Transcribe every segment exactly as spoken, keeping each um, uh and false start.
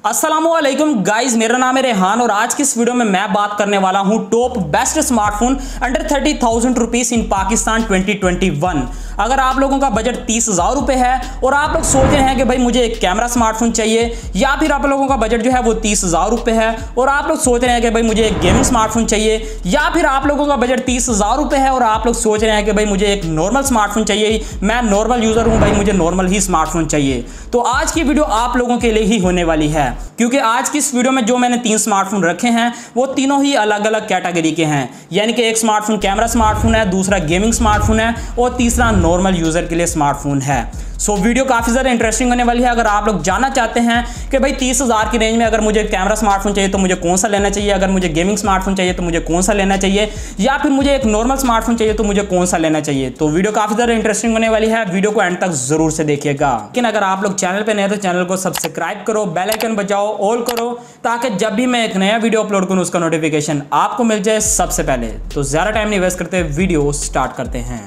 अस्सलामुअलैकुम गाइज, मेरा नाम है रेहान और आज की इस वीडियो में मैं बात करने वाला हूं top best smartphone under thirty thousand rupees in Pakistan twenty twenty one. अगर आप लोगों का बजट तीस हजार रुपए है और आप लोग सोच रहे हैं कि भाई मुझे एक कैमरा स्मार्टफोन चाहिए, या फिर आप लोगों का बजट जो है वो तीस हजार रुपए है और आप लोग सोच रहे हैं कि भाई मुझे एक गेमिंग स्मार्टफोन चाहिए, या फिर आप लोगों का बजट तीस हजार रुपए है और आप लोग सोच रहे हैं कि भाई मुझे एक नॉर्मल स्मार्टफोन चाहिए, मैं नॉर्मल यूजर हूं भाई, मुझे नॉर्मल ही स्मार्टफोन चाहिए, तो आज की वीडियो आप लोगों के लिए ही होने वाली है। क्योंकि आज की इस वीडियो में जो मैंने तीन स्मार्टफोन रखे हैं वो तीनों ही अलग अलग कैटेगरी के हैं, यानी कि एक स्मार्टफोन कैमरा स्मार्टफोन है, दूसरा गेमिंग स्मार्टफोन है और तीसरा नॉर्मल यूजर के लिए स्मार्टफोन है। सो so, वीडियो काफी ज्यादा इंटरेस्टिंग होने वाली है। अगर आप लोग जानना चाहते हैं कि भाई तीस हजार की रेंज में अगर मुझे कैमरा स्मार्टफोन चाहिए तो मुझे कौन सा लेना चाहिए, अगर मुझे गेमिंग स्मार्टफोन चाहिए तो मुझे कौन सा लेना चाहिए, या फिर मुझे एक नॉर्मल स्मार्टफोन चाहिए तो मुझे कौन सा लेना चाहिए, तो वीडियो काफी ज्यादा इंटरेस्टिंग होने वाली है। वीडियो को एंड तक जरूर से देखिएगा। लेकिन अगर आप लोग चैनल पर नए हैं तो चैनल को सब्सक्राइब करो, बेल आइकन बजाओ, ऑल करो, ताकि जब भी मैं एक नया वीडियो अपलोड करूं उसका नोटिफिकेशन आपको मिल जाए सबसे पहले। तो ज्यादा टाइम नहीं वेस्ट करते, वीडियो स्टार्ट करते हैं।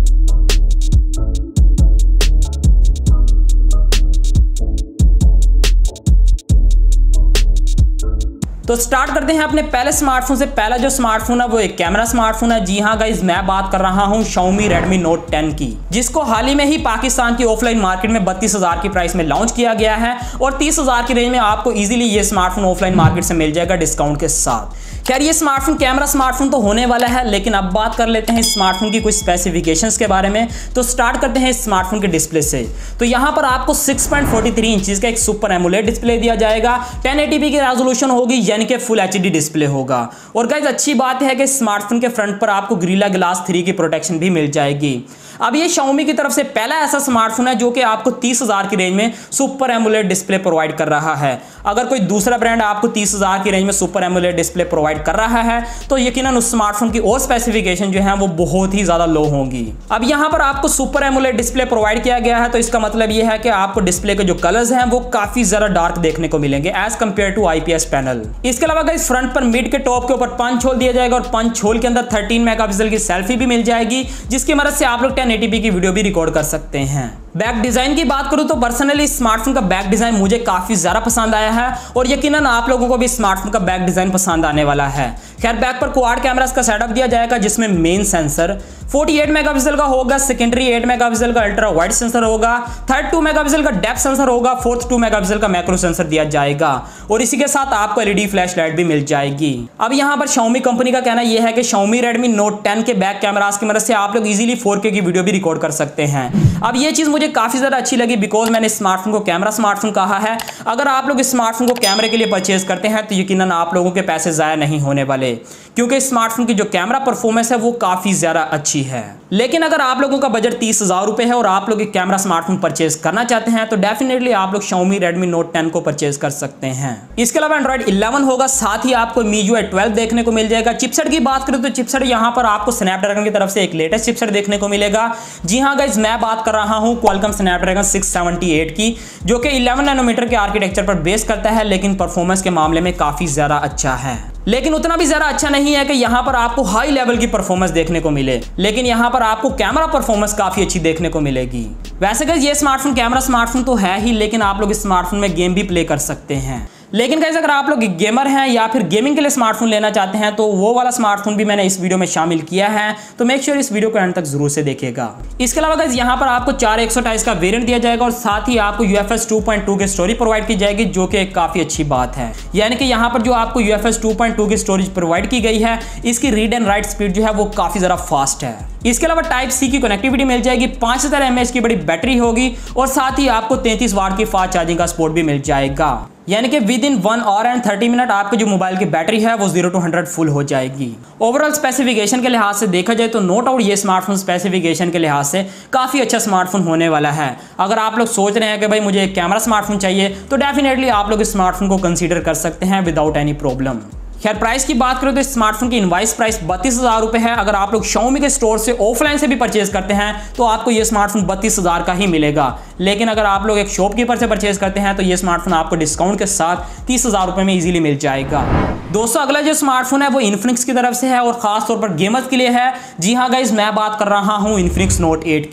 तो स्टार्ट करते हैं अपने पहले स्मार्टफोन से। पहला जो स्मार्टफोन है वो एक कैमरा स्मार्टफोन है। जी हाँ गाइज, मैं बात कर रहा हूँ Xiaomi Redmi Note टेन की, जिसको हाल ही में ही पाकिस्तान की ऑफलाइन मार्केट में बत्तीस हजार की प्राइस में लॉन्च किया गया है और तीस हजार की रेंज में आपको इजीली ये स्मार्टफोन ऑफलाइन मार्केट से मिल जाएगा डिस्काउंट के साथ। खैर, ये स्मार्टफोन कैमरा स्मार्टफोन तो होने वाला है, लेकिन अब बात कर लेते हैं इस स्मार्टफोन की कुछ स्पेसिफिकेशंस के बारे में। तो स्टार्ट करते हैं इस स्मार्टफोन के डिस्प्ले से। तो यहाँ पर आपको six point four three inches का एक सुपर एमोलेड डिस्प्ले दिया जाएगा, टेन एटी पी की रेजोल्यूशन होगी, यानी कि फुल एचडी डिस्प्ले होगा। और गाइस अच्छी बात है कि स्मार्टफोन के फ्रंट पर आपको गोरिल्ला ग्लास थ्री की प्रोटेक्शन भी मिल जाएगी। अब ये Xiaomi की तरफ से पहला ऐसा स्मार्टफोन है जो कि आपको तीस हजार की रेंज में सुपर एमोलेड डिस्प्ले प्रोवाइड कर रहा है। अगर कोई दूसरा ब्रांड आपको तीस हजार की रेंज में सुपर एमोलेड डिस्प्ले प्रोवाइड कर रहा है तो यकीनन उस स्मार्टफोन की और स्पेसिफिकेशन जो है वो बहुत ही ज्यादा लो होंगी। अब यहाँ पर आपको सुपर एमोलेड डिस्प्ले प्रोवाइड किया गया है, तो इसका मतलब यह है कि आपको डिस्प्ले के जो कलर्स हैं वो काफी ज्यादा डार्क देखने को मिलेंगे as compared to IPS panel. इसके अलावा इस फ्रंट पर मिड के टॉप के ऊपर पंच होल दिया जाएगा और पंच होल के अंदर थर्टीन मेगापिक्सल की सेल्फी भी मिल जाएगी, जिसकी मदद से आप लोग टेन एटी पी की वीडियो भी रिकॉर्ड कर सकते हैं। बैक डिजाइन की बात करूं तो पर्सनली स्मार्टफोन का बैक डिजाइन मुझे काफी ज्यादा पसंद आया है और यकीनन आप लोगों को भी स्मार्टफोन का बैक डिजाइन पसंद आने वाला है। खैर, बैक पर क्वाड कैमरास का सेटअप दिया जाएगा, जिसमें मेन सेंसर अड़तालीस मेगापिक्सल का होगा, सेकेंडरी आठ मेगापिक्सल का अल्ट्रा वाइड सेंसर होगा, थर्ड टू मेगापिक्सल का डेप्थ सेंसर होगा, फोर्थ टू मेगापिक्सल का मैक्रो सेंसर दिया जाएगा और इसी के साथ आपको एलईडी फ्लैश लाइट भी मिल जाएगी। अब यहाँ पर Xiaomi कंपनी का कहना यह है कि Xiaomi Redmi Note टेन के बैक कैमरास की मदद से आप लोग इजीली फोर के की वीडियो भी रिकॉर्ड कर सकते हैं। अब ये चीज मुझे काफी ज्यादा अच्छी लगी बिकॉज मैंने स्मार्टफोन को कैमरा स्मार्टफोन कहा है। अगर आप लोग इस स्मार्टफोन को कैमरे के लिए परचेज करते हैं तो यकीनन आप लोगों के पैसे जाया नहीं होने वाले, क्योंकि स्मार्टफोन की जो कैमरा परफॉर्मेंस है वो काफी ज्यादा अच्छी है। लेकिन अगर आप लोगों का बजट तीस हजार रुपए है और आप लोग एक कैमरा स्मार्टफोन परचेज करना चाहते हैं तो डेफिनेटली आप लोग Xiaomi Redmi Note टेन को परचेज कर सकते हैं। इसके अलावा Android इलेवन होगा, साथ ही आपको M I U I twelve देखने को मिल जाएगा। चिपसेट की बात करें तो चिपसेट यहाँ पर आपको स्नैपड्रैगन की तरफ से एक लेटेस्ट चिपसेट देखने को मिलेगा। जी हाँ गाइज, मैं बात कर रहा हूँ Qualcomm Snapdragon six seventy eight की, जो कि इलेवन नैनोमीटर के आर्किटेक्चर पर बेस करता है, लेकिन परफॉर्मेंस के मामले में काफी ज्यादा अच्छा है। लेकिन उतना भी ज्यादा अच्छा नहीं है कि यहाँ पर आपको हाई लेवल की परफॉर्मेंस देखने को मिले, लेकिन यहाँ पर आपको कैमरा परफॉर्मेंस काफी अच्छी देखने को मिलेगी। वैसे गाइस ये स्मार्टफोन कैमरा स्मार्टफोन तो है ही, लेकिन आप लोग इस स्मार्टफोन में गेम भी प्ले कर सकते हैं। लेकिन गाइस अगर आप लोग गेमर हैं या फिर गेमिंग के लिए स्मार्टफोन लेना चाहते हैं तो वो वाला स्मार्टफोन भी मैंने इस वीडियो में शामिल किया है, तो मेक श्योर इस वीडियो को एंड तक जरूर से देखिएगा। इसके अलावा गाइस यहाँ पर आपको चार एक सौ अट्ठाईस का वेरिएंट दिया जाएगा और साथ ही आपको U F S two point two की स्टोरेज प्रोवाइड की जाएगी, जो कि एक काफी अच्छी बात है। यानी कि यहाँ पर जो आपको U F S two point two की स्टोरेज प्रोवाइड की गई है, इसकी रीड एंड राइट स्पीड जो है वो काफी ज्यादा फास्ट है। इसके अलावा टाइप सी की कनेक्टिविटी मिल जाएगी, पांच हजार एम एच की बड़ी बैटरी होगी और साथ ही आपको तैंतीस वाट की फास्ट चार्जिंग का सपोर्ट भी मिल जाएगा, यानी कि within one hour and thirty minute आपके जो मोबाइल की बैटरी है वो जीरो टू हंड्रेड फुल हो जाएगी। ओवरऑल स्पेसिफिकेशन के लिहाज से देखा जाए तो नो डाउट ये स्मार्टफोन स्पेसिफिकेशन के लिहाज से काफी अच्छा स्मार्टफोन होने वाला है। अगर आप लोग सोच रहे हैं कि भाई मुझे एक कैमरा स्मार्टफोन चाहिए तो डेफिनेटली आप लोग इस स्मार्टफोन को कंसीडर कर सकते हैं विदाउट एनी प्रॉब्लम। खैर, प्राइस की बात करें तो इस स्मार्टफोन की इनवाइस प्राइस बत्तीस हजार रुपए है। अगर आप लोग Xiaomi के स्टोर से ऑफलाइन से भी परचेज करते हैं तो आपको ये स्मार्टफोन बत्तीस हजार का ही मिलेगा, लेकिन अगर आप लोग एक शॉपकीपर से परचेज करते हैं तो ये स्मार्टफोन आपको डिस्काउंट के साथ तीस हजार रुपए में इजीली मिल जाएगा। दोस्तों, अगला जो स्मार्टफोन है वो Infinix की तरफ से है और खास तौर पर गेमर्स के लिए है। जी हाँ गाइज, मैं बात कर रहा हूँ Infinix Note एट की।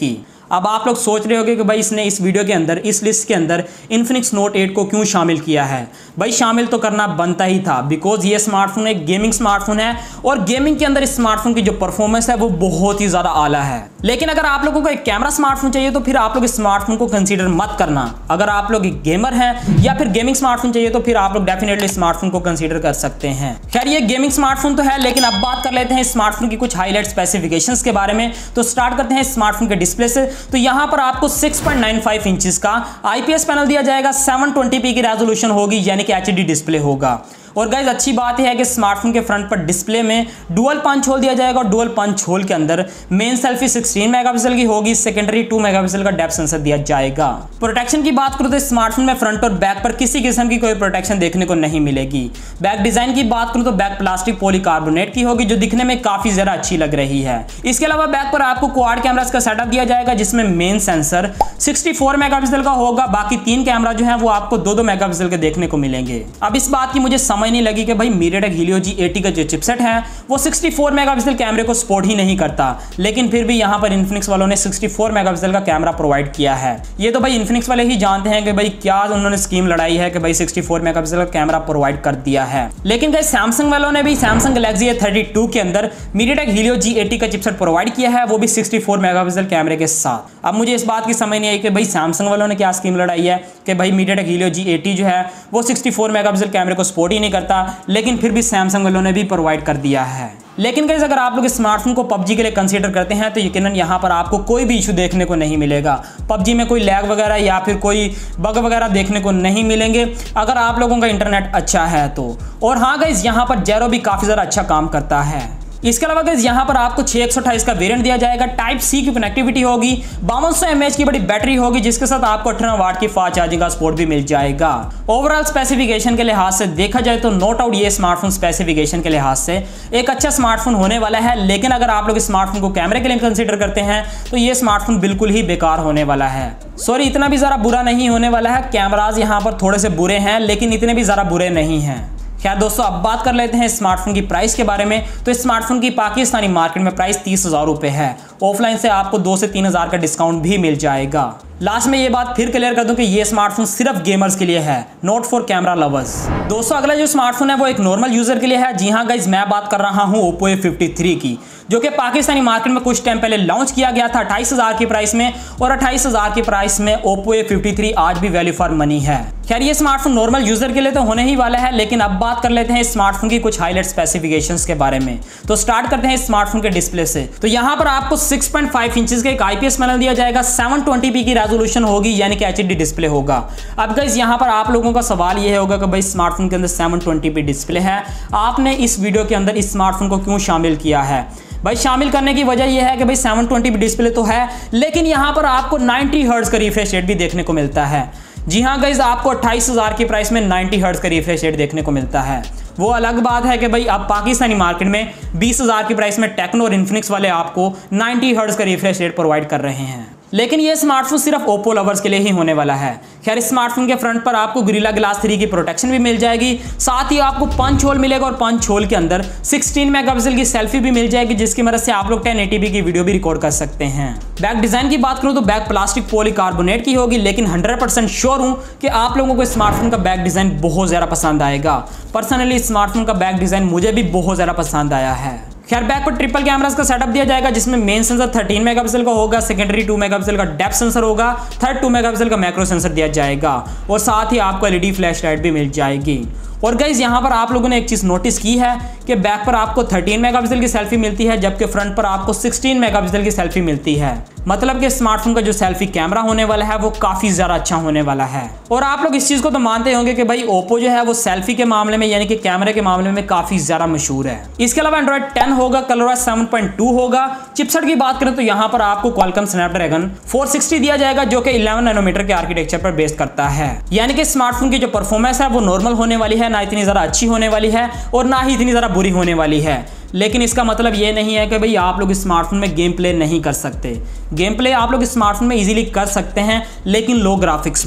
अब आप लोग सोच रहे होंगे कि भाई इसने इस वीडियो के अंदर, इस लिस्ट के अंदर इन्फिनिक्स नोट एट को क्यों शामिल किया है। भाई शामिल तो करना बनता ही था, बिकॉज ये स्मार्टफोन एक गेमिंग स्मार्टफोन है और गेमिंग के अंदर इस स्मार्टफोन की जो परफॉर्मेंस है वो बहुत ही ज़्यादा आला है। लेकिन अगर आप लोगों को एक कैमरा स्मार्टफोन चाहिए तो फिर आप लोग इस स्मार्टफोन को कंसीडर मत करना। अगर आप लोग एक गेमर हैं या फिर गेमिंग स्मार्टफोन चाहिए तो फिर आप लोग डेफिनेटली स्मार्टफोन को कंसीडर कर सकते हैं। खैर ये गेमिंग स्मार्टफोन तो है, लेकिन अब बात कर लेते हैं स्मार्टफोन की कुछ हाईलाइट स्पेसिफिकेशंस के बारे में। तो स्टार्ट करते हैं स्मार्टफोन के डिस्प्ले से। तो यहां पर आपको six point nine five inches का आईपीएस पैनल दिया जाएगा, सेवन ट्वेंटी पी की रेजोल्यूशन होगी, यानी कि एचडी डिस्प्ले होगा। और गाइज अच्छी बात यह है कि स्मार्टफोन के फ्रंट पर डिस्प्ले में डुअल पंच होल दिया जाएगा और डुअल पंच होल के अंदर मेन सेल्फी सिक्सटीन मेगापिक्सल की होगी, सेकेंडरी टू मेगापिक्सल का डेप्थ सेंसर दिया जाएगा। प्रोटेक्शन की बात करूं तो स्मार्टफोन में फ्रंट और बैक पर किसी किस्म की कोई प्रोटेक्शन देखने को नहीं मिलेगी। बैक डिजाइन की बात करूं तो बैक प्लास्टिक पॉलीकार्बोनेट की होगी, जो दिखने में काफी ज्यादा अच्छी लग रही है। इसके अलावा बैक पर आपको क्वाड कैमरास का सेटअप दिया जाएगा, जिसमें main sensor sixty four megapixel का होगा, बाकी तीन कैमरा जो है वो आपको दो दो मेगापिक्सल के देखने को मिलेंगे। अब इस बात की मुझे समझ नहीं लगी कि भाई MediaTek Helio जी एटी का जो चिपसेट है वो सिक्सटी फोर मेगापिक्सल कैमरे को सपोर्ट ही नहीं करता, लेकिन फिर भी यहां पर इन्फिनिक्स वालों ने सिक्सटी फोर मेगापिक्सल का कैमरा प्रोवाइड किया है। ये तो भाई इन्फिनिक्स वाले ही जानते हैं कि भाई क्या उन्होंने स्कीम लड़ाई है कि भाई सिक्सटी फोर मेगापिक्सल का कैमरा प्रोवाइड कर दिया है। लेकिन गाइस सैमसंग वालों ने भी Samsung Galaxy A thirty two के अंदर MediaTek Helio जी एटी का चिपसेट प्रोवाइड किया है, वो भी सिक्सटी फोर मेगापिक्सल कैमरे के साथ। अब मुझे इस बात की समझ नहीं आई कि भाई सैमसंग वालों ने क्या स्कीम लड़ाई है कि भाई MediaTek Helio जी एटी जो है वो सिक्सटी फोर मेगापिक्सल कैमरे को सपोर्ट ही नहीं करता, लेकिन फिर भी सैमसंग वालों ने भी प्रोवाइड कर दिया है। लेकिन गाइस अगर आप लोग स्मार्टफोन को पबजी के लिए कंसीडर करते हैं तो यकीनन यहाँ पर आपको कोई भी इशू देखने को नहीं मिलेगा। पबजी में कोई लैग वगैरह या फिर कोई बग वगैरह देखने को नहीं मिलेंगे अगर आप लोगों का इंटरनेट अच्छा है तो। और हाँ गाइस यहाँ पर जेरो भी काफ़ी ज़्यादा अच्छा काम करता है। इसके अलावा गाइस यहाँ पर आपको छह एक सौ अट्ठाईस का वेरिएंट दिया जाएगा, टाइप सी की कनेक्टिविटी होगी, बावन सौ एमएच की बड़ी बैटरी होगी, जिसके साथ आपको अठारह वाट की फास्ट चार्जिंग का सपोर्ट भी मिल जाएगा। ओवरऑल स्पेसिफिकेशन के लिहाज से देखा जाए तो नो डाउट ये स्मार्टफोन स्पेसिफिकेशन के लिहाज से एक अच्छा स्मार्टफोन होने वाला है। लेकिन अगर आप लोग स्मार्टफोन को कैमरे के लिए कंसिडर करते हैं तो ये स्मार्टफोन बिल्कुल ही बेकार होने वाला है। सॉरी, इतना भी ज़रा बुरा नहीं होने वाला है। कैमराज यहाँ पर थोड़े से बुरे हैं, लेकिन इतने भी ज़रा बुरे नहीं हैं। खैर दोस्तों, अब बात कर लेते हैं स्मार्टफोन की प्राइस के बारे में। तो स्मार्टफोन की पाकिस्तानी मार्केट में प्राइस तीस हज़ार रुपये है। ऑफलाइन से आपको दो से तीन हज़ार का डिस्काउंट भी मिल जाएगा। लास्ट में ये बात फिर क्लियर कर दूं कि ये स्मार्टफोन सिर्फ गेमर्स के लिए है, नॉट फॉर कैमरा लवर्स। दोस्तों अगला जो स्मार्टफोन है वो एक नॉर्मल यूजर के लिए है। जी हाँ गाइज, मैं बात कर रहा हूँ ओप्पो ए फिफ्टी थ्री की, जो कि पाकिस्तानी मार्केट में कुछ टाइम पहले लॉन्च किया गया था अट्ठाईस हज़ार की प्राइस में, और अट्ठाईस हज़ार की प्राइस में ओप्पो ए फिफ्टी थ्री आज भी वैल्यू फॉर मनी है। खैर ये स्मार्टफोन नॉर्मल यूजर के लिए तो होने ही वाला है, लेकिन अब बात कर लेते हैं स्मार्टफोन की कुछ हाईलाइट स्पेसिफिकेशंस के बारे में। तो स्टार्ट करते हैं स्मार्टफोन के डिस्प्ले से। तो यहाँ पर आपको सिक्स पॉइंट फाइव इंचेस का एक आईपीएस पैनल दिया जाएगा, सेवन ट्वेंटी पी की रेजोल्यूशन होगी, यानी कि एचडी डिस्प्ले होगा। अब गाइस यहाँ पर आप लोगों का सवाल ये होगा कि भाई स्मार्टफोन के अंदर सेवन ट्वेंटी पी डिस्प्ले है, आपने इस वीडियो के अंदर इस स्मार्टफोन को क्यों शामिल किया है। भाई शामिल करने की वजह यह है कि भाई सेवन ट्वेंटी पी डिस्प्ले तो है, लेकिन यहाँ पर आपको नाइंटी हर्ट्ज का रिफ्रेश रेट भी देखने को मिलता है। जी हाँ गाइज, आपको अट्ठाईस हज़ार की प्राइस में नाइंटी हर्ट्ज का रिफ्रेश रेट देखने को मिलता है। वो अलग बात है कि भाई आप पाकिस्तानी मार्केट में बीस हज़ार की प्राइस में टेक्नो और इन्फिनिक्स वाले आपको नाइंटी हर्ट्ज का रिफ्रेश रेट प्रोवाइड कर रहे हैं, लेकिन ये स्मार्टफोन सिर्फ ओप्पो लवर्स के लिए ही होने वाला है। खैर स्मार्टफोन के फ्रंट पर आपको गोरिल्ला ग्लास थ्री की प्रोटेक्शन भी मिल जाएगी, साथ ही आपको पंच होल मिलेगा और पंच होल के अंदर सिक्सटीन मेगापिक्सल की सेल्फी भी मिल जाएगी, जिसकी मदद से आप लोग टेन एटी पी की वीडियो भी रिकॉर्ड कर सकते हैं। बैक डिजाइन की बात करूं तो बैक प्लास्टिक पॉलीकार्बोनेट की होगी, लेकिन हंड्रेड परसेंट श्योर हूं कि आप लोगों को स्मार्टफोन का बैक डिजाइन बहुत ज्यादा पसंद आएगा। पर्सनली स्मार्टफोन का बैक डिजाइन मुझे भी बहुत ज्यादा पसंद आया है। खैर बैक पर ट्रिपल कैमरास का सेटअप दिया जाएगा, जिसमें मेन सेंसर थर्टीन मेगापिक्सल का होगा, सेकेंडरी टू मेगापिक्सल का डेप्थ सेंसर होगा, थर्ड टू मेगापिक्सल का मैक्रो सेंसर दिया जाएगा, और साथ ही आपको एलईडी फ्लैश लाइट भी मिल जाएगी। और गाइज यहाँ पर आप लोगों ने एक चीज़ नोटिस की है कि बैक पर आपको थर्टीन मेगापिक्सल की सेल्फी मिलती है, जबकि फ्रंट पर आपको सिक्सटीन मेगापिक्सल की सेल्फी मिलती है। मतलब कि स्मार्टफोन का जो सेल्फी कैमरा होने वाला है वो काफ़ी ज़्यादा अच्छा होने वाला है। और आप लोग इस चीज़ को तो मानते होंगे कि भाई ओप्पो जो है वो सेल्फी के मामले में, यानी कि कैमरे के मामले में काफ़ी ज़्यादा मशहूर है। इसके अलावा एंड्रॉइड टेन होगा, कलरओएस सेवन पॉइंट टू होगा। चिपसेट की बात करें तो यहाँ पर आपको क्वालकॉम स्नैपड्रैगन फोर सिक्सटी दिया जाएगा, जो कि इलेवन नैनोमीटर के आर्किटेक्चर पर बेस करता है। यानी कि स्मार्टफोन की जो परफॉर्मेंस है वो नॉर्मल होने वाली है, ना इतनी ज़्यादा अच्छी होने वाली है और ना ही इतनी ज़्यादा बुरी होने वाली है। लेकिन इसका मतलब ये नहीं है कि भाई आप लोग स्मार्टफोन में गेम प्ले नहीं कर सकते। गेम प्ले आप लोग स्मार्टफोन में इजीली कर सकते हैं, लेकिन लो ग्राफिक्स में।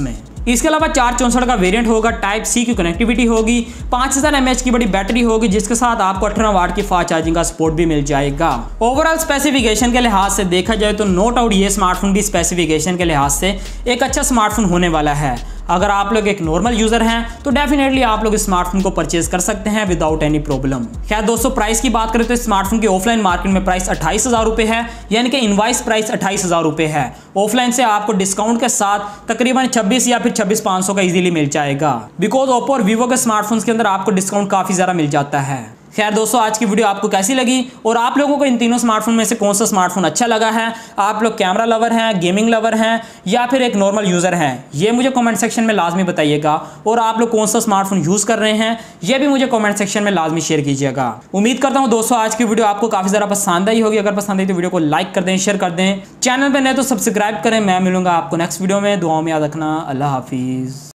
इसके अलावा चार चौंसठ का वेरिएंट होगा, टाइप सी की कनेक्टिविटी होगी, पाँच हज़ार एम एच की बड़ी बैटरी होगी, जिसके साथ आपको अठारह वाट की फास्ट चार्जिंग का सपोर्ट भी मिल जाएगा। ओवरऑल स्पेसिफिकेशन के लिहाज से देखा जाए तो नो डाउट ये स्मार्टफोन भी स्पेसिफिकेशन के लिहाज से एक अच्छा स्मार्टफोन होने वाला है। अगर आप लोग एक नॉर्मल यूजर हैं तो डेफिनेटली आप लोग इस स्मार्टफोन को परचेज कर सकते हैं विदाउट एनी प्रॉब्लम। खैर दोस्तों, प्राइस की बात करें तो स्मार्टफोन की ऑफलाइन मार्केट में प्राइस अट्ठाईस हजार रुपए है, यानी कि इनवाइस प्राइस अट्ठाईस हजार रुपए है। ऑफलाइन से आपको डिस्काउंट के साथ तकरीबन छब्बीस या फिर छब्बीस पाँच सौ का इजीली मिल जाएगा, बिकॉज ओप्पो और वीवो के स्मार्टफोन्स के अंदर आपको डिस्काउंट काफी ज्यादा मिल जाता है। खैर दोस्तों, आज की वीडियो आपको कैसी लगी और आप लोगों को इन तीनों स्मार्टफोन में से कौन सा स्मार्टफोन अच्छा लगा है? आप लोग कैमरा लवर हैं, गेमिंग लवर हैं या फिर एक नॉर्मल यूजर हैं? ये मुझे कमेंट सेक्शन में लाजमी बताइएगा। और आप लोग कौन सा स्मार्टफोन यूज कर रहे हैं ये भी मुझे कमेंट सेक्शन में लाजमी शेयर कीजिएगा। उम्मीद करता हूं दोस्तों आज की वीडियो आपको काफी ज्यादा पसंद आई होगी। अगर पसंद आई तो वीडियो को लाइक कर दें, शेयर कर दें, चैनल पर नए तो सब्सक्राइब करें। मैं मिलूंगा आपको नेक्स्ट वीडियो में। दुआओं में याद रखना। अल्लाह हाफिज।